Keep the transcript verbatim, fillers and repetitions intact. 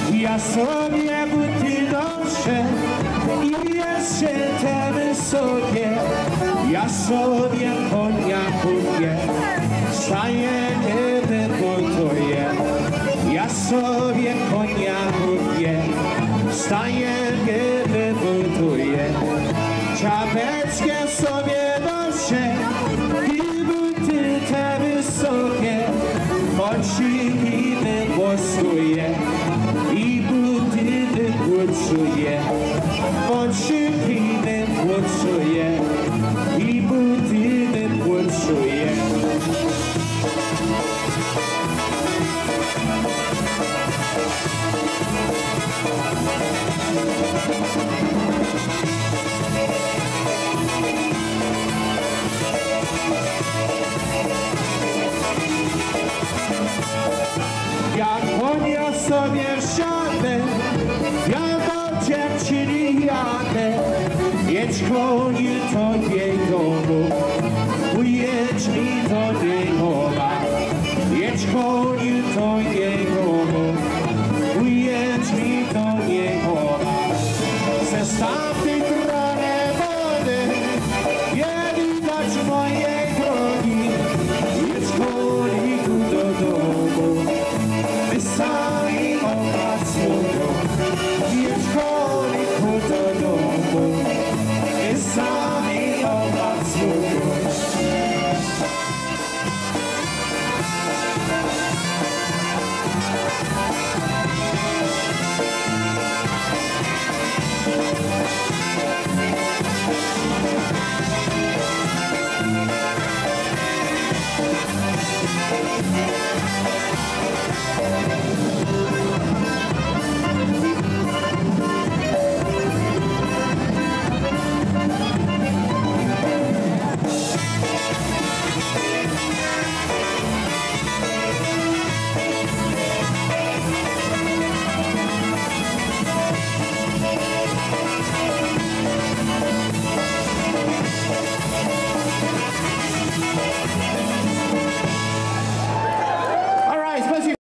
Ja sobie buty noszę i jeszcze te wysokie. Ja sobie konia kupię, staję nie wybuduję. Ja sobie konia kupię, staję nie wybuduję. Czapeczkę sobie noszę i buty te wysokie. Wąsiki wygłosuję i buty wygłosuję. Wąsiki wygłosuję i buty wygłosuję. Ja konia sobie wsiadę, ja do dziewczyny jadę. Jedź koni do jej domu, ujedź mi do niego. Jedź koni do jej